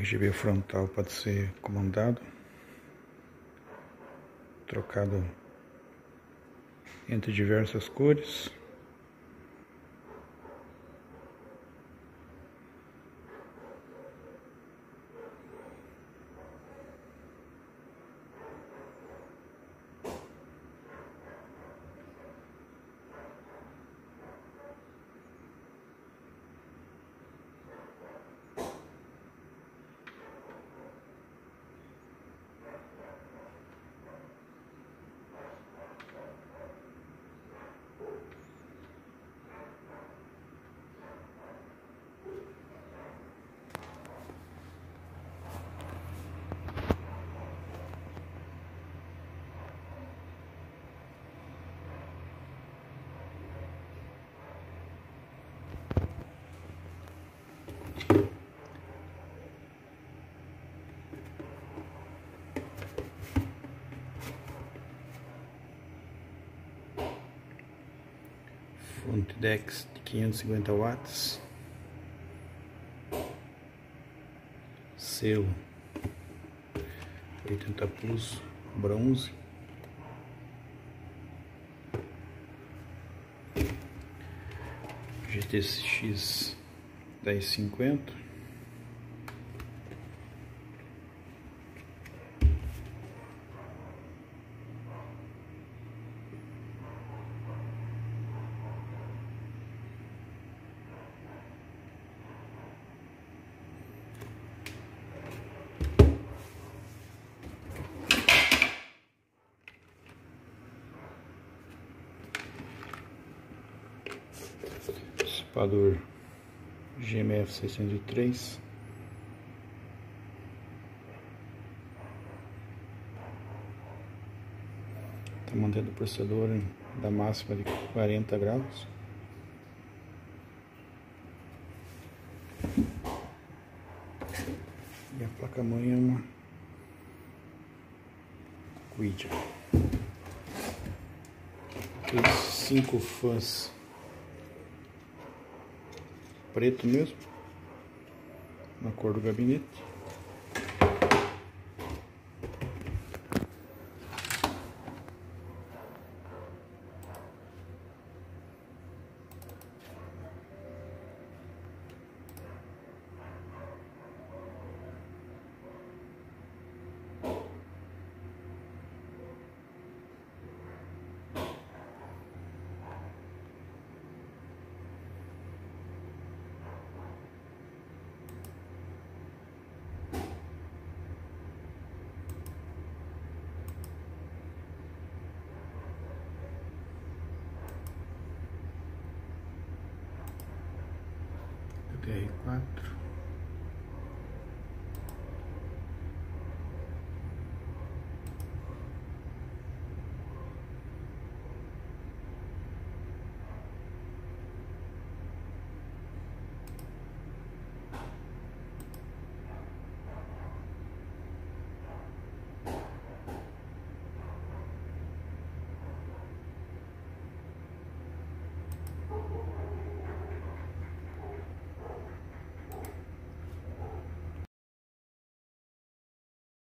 RGB frontal pode ser comandado, trocado entre diversas cores. Fonte DeX de 550 watts, selo 80 Plus bronze, GTX 1050, dissipador GMF 603, está mantendo o processador da máxima de 40 graus. E a placa-mãe é uma Quid. Aqueles 5 fãs preto mesmo, na cor do gabinete. DR4